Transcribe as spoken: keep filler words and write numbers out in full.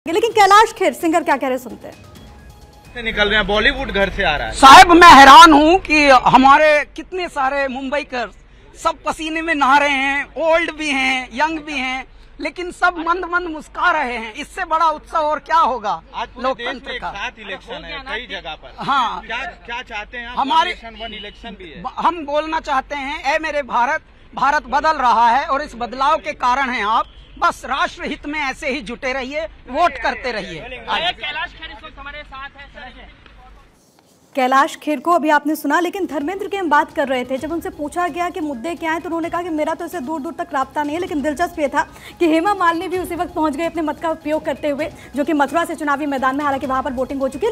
लेकिन कैलाश खेर सिंगर क्या कह रहे सुनते हैं। निकल रहे हैं, बॉलीवुड घर से आ रहा है। साहब मैं हैरान हूँ कि हमारे कितने सारे मुंबई कर सब पसीने में नहा रहे हैं, ओल्ड भी हैं, यंग भी हैं, लेकिन सब मंद मंद मुस्कुरा रहे हैं। इससे बड़ा उत्सव और क्या होगा आज पूरे देश में लोकतंत्र एक का। साथ इलेक्शन है कई जगह पर। हाँ, क्या क्या चाहते हैं आप? हमारे वन इलेक्शन भी है। हम बोलना चाहते हैं, ए मेरे भारत, भारत बदल रहा है और इस बदलाव के कारण हैं आप। बस राष्ट्र हित में ऐसे ही जुटे रहिए, वोट करते रहिए। कैलाश खेर इस वक्त हमारे साथ है। कैलाश खेर को अभी आपने सुना, लेकिन धर्मेंद्र की हम बात कर रहे थे। जब उनसे पूछा गया कि मुद्दे क्या हैं तो उन्होंने कहा कि मेरा तो इसे दूर दूर तक राब्ता नहीं है। लेकिन दिलचस्प ये था कि हेमा मालिनी भी उसी वक्त पहुंच गए अपने मत का उपयोग करते हुए, जो कि मथुरा से चुनावी मैदान में, हालांकि वहां पर वोटिंग हो चुकी है।